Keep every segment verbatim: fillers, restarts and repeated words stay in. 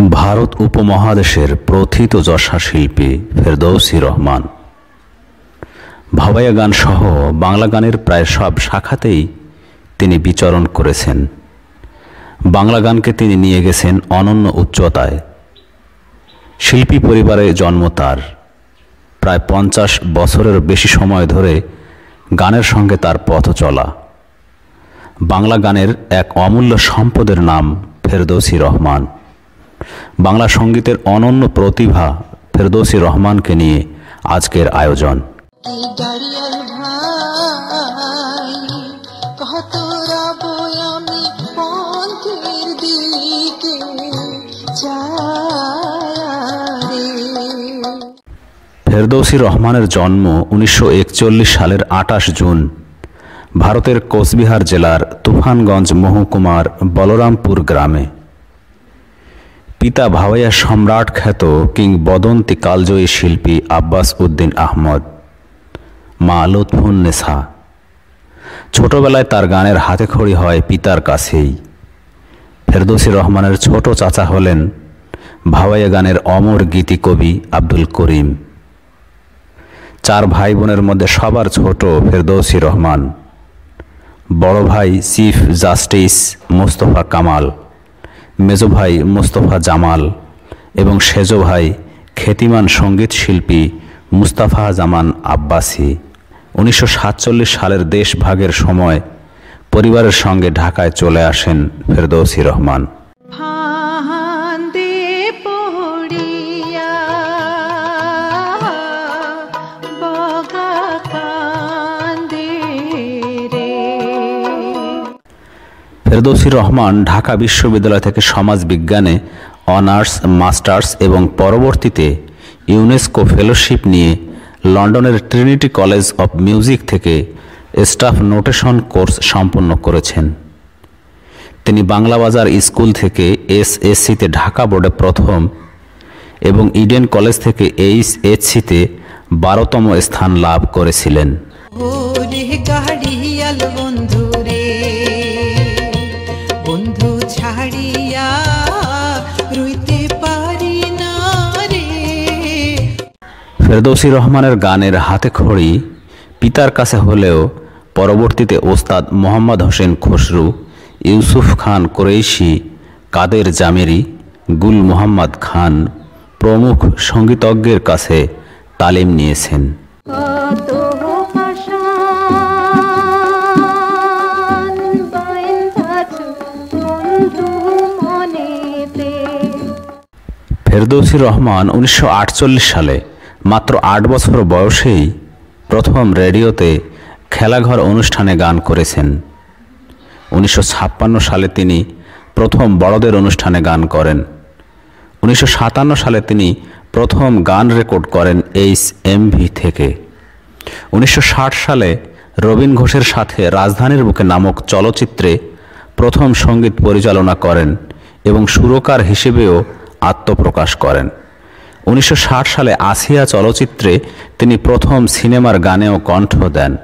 ভারত উপমহাদেশের প্রথিত যশা শিল্পী ফেরদৌসী রহমান ভাওয়াইয়া গান সহ বাংলা গানের প্রায় সব শাখাতেই তিনি বিচরণ করেছেন। বাংলা গানকে তিনি নিয়ে গেছেন অনন্য উচ্চতায়। শিল্পী পরিবারে জন্ম তার। প্রায় পঞ্চাশ বছরের বেশি সময় ধরে গানের সঙ্গে তার পথ চলা। বাংলা গানের এক অমূল্য সম্পদের নাম ফেরদৌসী রহমান। বাংলা সঙ্গীতের অনন্য প্রতিভা ফেরদৌসী রহমানকে নিয়ে আজকের আয়োজন। ফেরদৌসী রহমানের জন্ম উনিশশো একচল্লিশ সালের আঠাশ জুন ভারতের কোচবিহার জেলার তুফানগঞ্জ মহকুমার বলরামপুর গ্রামে। পিতা ভাওয়াইয়া সম্রাট খ্যাত কিংবদন্তি কালজয়ী শিল্পী আব্বাস উদ্দিন আহমদ, মা লুৎফুন্নেছা। ছোটবেলায় তার গানের হাতেখড়ি হয় পিতার কাছেই। ফেরদৌসী রহমানের ছোট চাচা হলেন ভাওয়াইয়া গানের অমর গীতি কবি আব্দুল করিম। চার ভাই বোনের মধ্যে সবার ছোট ফেরদৌসী রহমান। বড় ভাই চিফ জাস্টিস মোস্তফা কামাল, মেজো ভাই মোস্তফা জামাল এবং সেজো ভাই খ্যাতিমান সঙ্গীত শিল্পী মুস্তাফা জামান আব্বাসী। উনিশশো সাতচল্লিশ সালের দেশভাগের সময় পরিবারের সঙ্গে ঢাকায় চলে আসেন ফেরদৌসী রহমান। ফেরদৌসী রহমান ঢাকা বিশ্ববিদ্যালয় থেকে সমাজ বিজ্ঞানে অনার্স, মাস্টার্স এবং পরবর্তীতে ইউনেস্কো ফেলোশিপ নিয়ে লন্ডনের ট্রিনিটি কলেজ অব মিউজিক থেকে স্টাফ নোটেশন কোর্স সম্পন্ন করেছেন। তিনি বাংলাবাজার স্কুল থেকে এসএসসিতে ঢাকা বোর্ডে প্রথম এবং ইডেন কলেজ থেকে এইচএসসিতে বারোতম স্থান লাভ করেছিলেন। ফেরদৌসী রহমানের গানের হাতেখড়ি পিতার কাছে হলেও পরবর্তীতে ওস্তাদ মোহাম্মদ হোসেন খসরু, ইউসুফ খান কুরেইশি, কাদের জামেরি, গুল মোহাম্মদ খান প্রমুখ সঙ্গীতজ্ঞের কাছে তালিম নিয়েছেন। ফেরদৌসী রহমান উনিশশো আটচল্লিশ সালে মাত্র আট বছর বয়সেই প্রথম রেডিওতে খেলাঘর অনুষ্ঠানে গান করেছেন। উনিশশো ছাপ্পান্ন সালে তিনি প্রথম বড়দের অনুষ্ঠানে গান করেন। উনিশশো সাতান্ন সালে তিনি প্রথম গান রেকর্ড করেন এইচ এম ভি থেকে। উনিশশো ষাট সালে রবীন ঘোষের সাথে রাজধানীর বুকে নামক চলচ্চিত্রে প্রথম সঙ্গীত পরিচালনা করেন এবং সুরকার হিসেবেও আত্মপ্রকাশ করেন। উনিশশো ষাট সালে আসিয়া চলচ্চিত্রে তিনি প্রথম সিনেমার গানেও কণ্ঠ দেন।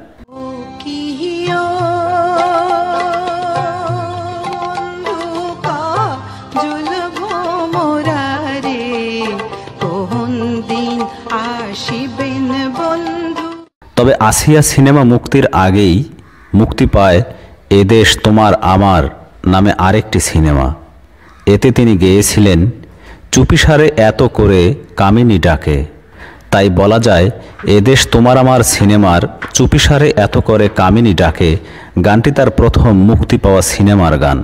তবে আসিয়া সিনেমা মুক্তির আগেই মুক্তি পায় এদেশ তোমার আমার নামে আরেকটি সিনেমা। এতে তিনি গেয়েছিলেন চুপিসারে এত করে কামিনী ডাকে। তাই বলা যায় এদেশ তোমার আমার সিনেমার চুপিসারে এত করে কামিনী ডাকে গানটি তার প্রথম মুক্তি পাওয়া সিনেমার গান।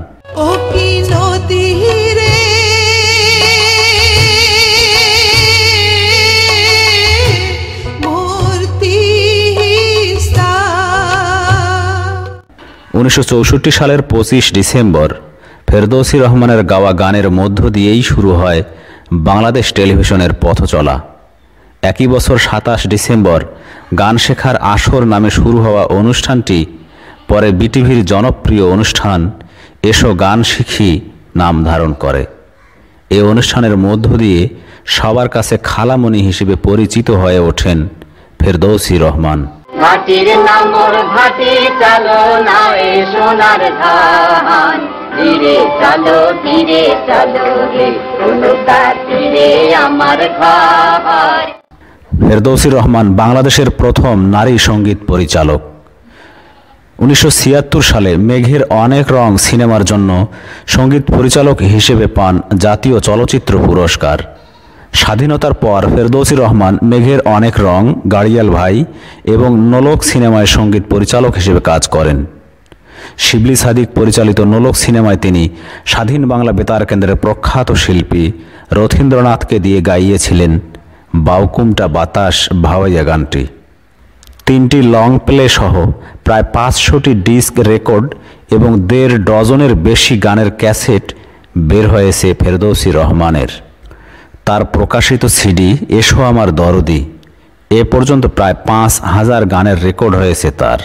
উনিশশো চৌষট্টি সালের পঁচিশ ডিসেম্বর ফেরদৌসী রহমানের গাওয়া গানের মধ্য দিয়েই শুরু হয় বাংলাদেশ টেলিভিশনের পথ চলা। একই বছর সাতাশ ডিসেম্বর গান শেখার আসর নামে শুরু হওয়া অনুষ্ঠানটি পরে বিটিভির জনপ্রিয় অনুষ্ঠান এসো গান শিখি নাম ধারণ করে। এই অনুষ্ঠানের মধ্য দিয়ে সবার কাছে খালামণি হিসেবে পরিচিত হয়ে ওঠেন ফেরদৌসী রহমান। ঘাটির নামর ঘাটি চলো না এ সোনার ধান, ধীরে চলো ধীরে চলো রে নৌকা তীরে আমার ঘর। ফেরদৌসী রহমান বাংলাদেশের প্রথম নারী সঙ্গীত পরিচালক। উনিশশো ছিয়াত্তর সালে মেঘের অনেক রং সিনেমার জন্য সঙ্গীত পরিচালক হিসেবে পান জাতীয় চলচ্চিত্র পুরস্কার। স্বাধীনতার পর ফেরদৌসী রহমান মেঘের অনেক রং, গাড়িয়াল ভাই এবং নোলক সিনেমায় সঙ্গীত পরিচালক হিসেবে কাজ করেন। শিবলি সাদিক পরিচালিত নোলক সিনেমায় তিনি স্বাধীন বাংলা বেতার কেন্দ্রের প্রখ্যাত শিল্পী রথীন্দ্রনাথকে দিয়ে গাইয়েছিলেন বাউকুমটা বাতাস ভাওয়াইয়া গানটি। তিনটি লং প্লে সহ প্রায় পাঁচশোটি ডিস্ক রেকর্ড এবং দেড় ডজনের বেশি গানের ক্যাসেট বের হয়েছে ফেরদৌসী রহমানের। তার প্রকাশিত সিডি এসো আমার দরদি এ পর্যন্ত প্রায় পাঁচ হাজার গানের রেকর্ড হয়েছে তার।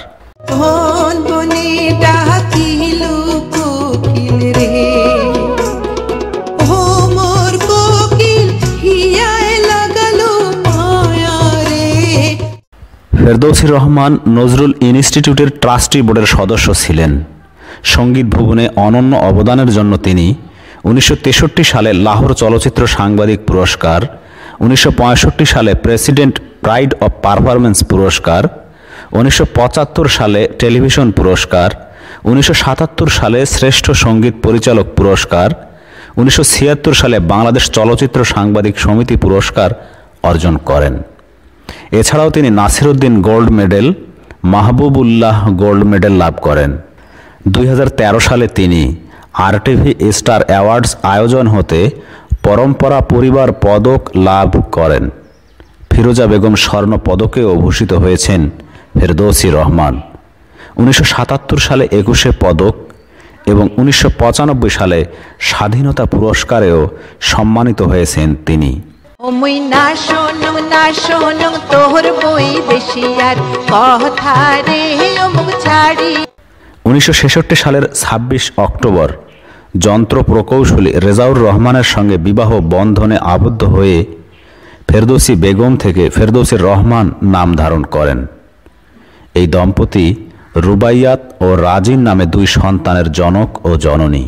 ফেরদৌসী রহমান নজরুল ইনস্টিটিউটের ট্রাস্টি বোর্ডের সদস্য ছিলেন। সঙ্গীত ভুবনে অনন্য অবদানের জন্য তিনি উনিশশো তেষট্টি সালে লাহোর চলচ্চিত্র সাংবাদিক পুরস্কার, উনিশশো পঁয়ষট্টি সালে প্রেসিডেন্ট প্রাইড অব পারফরমেন্স পুরস্কার, উনিশশো পঁচাত্তর সালে টেলিভিশন পুরস্কার, উনিশশো সাতাত্তর সালে শ্রেষ্ঠ সঙ্গীত পরিচালক পুরস্কার, উনিশশো ছিয়াত্তর সালে বাংলাদেশ চলচ্চিত্র সাংবাদিক সমিতি পুরস্কার অর্জন করেন। এছাড়াও তিনি Nasiruddin gold medal, Mahbubullah gold medal লাভ করেন। দুই হাজার তেরো সালে তিনি আরটিভি স্টার অ্যাওয়ার্ডস আয়োজন হতে পরম্পরা পরিবার পদক লাভ করেন। ফিরোজা বেগম স্বর্ণ পদকেও ভূষিত হয়েছেন ফেরদৌসী রহমান। উনিশশো সাতাত্তর সালে একুশে পদক এবং উনিশশো পঁচানব্বই সালে স্বাধীনতা পুরস্কারেও সম্মানিত হয়েছেন তিনি। উনিশশো ছেষট্টি সালের ছাব্বিশ অক্টোবর যন্ত্র প্রকৌশলী রেজাউর রহমানের সঙ্গে বিবাহ বন্ধনে আবদ্ধ হয়ে ফেরদৌসী বেগম থেকে ফেরদৌসী রহমান নাম ধারণ করেন। এই দম্পতি রুবাইয়াত ও রাজিন নামে দুই সন্তানের জনক ও জননী।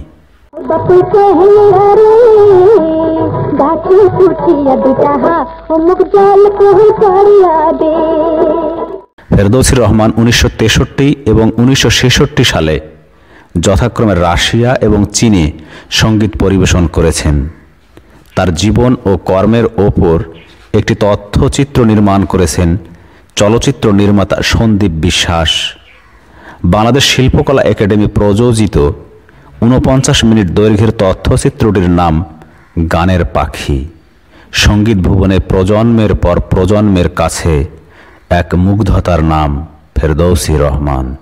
ফেরদৌসী রহমান উনিশশো তেষট্টি এবং উনিশশো ছেষট্টি সালে যথাক্রমে রাশিয়া এবং চীনে সঙ্গীত পরিবেশন করেছেন। তার জীবন ও কর্মের ওপর একটি তথ্যচিত্র নির্মাণ করেছেন চলচ্চিত্র নির্মাতা সন্দীপ বিশ্বাস। বাংলাদেশ শিল্পকলা একাডেমি প্রযোজিত ঊনপঞ্চাশ মিনিট দৈর্ঘ্যের তথ্যচিত্রটির নাম গানের পাখি। সঙ্গীত ভুবনে প্রজন্মের পর প্রজন্মের কাছে এক মুগ্ধতার নাম ফেরদৌসী রহমান।